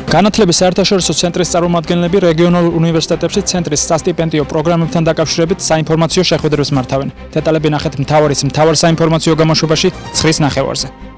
განათლების საერთაშორისო ცენტრის წარმომადგენლები რეგიონულ უნივერსიტეტებში ცენტრის სასტიპენდიო პროგრამებთან დაკავშირებით საინფორმაციო შეხვედრებს მართავენ. დეტალები ნახეთ მთავარ საინფორმაციო გამოშვებაში 9:30.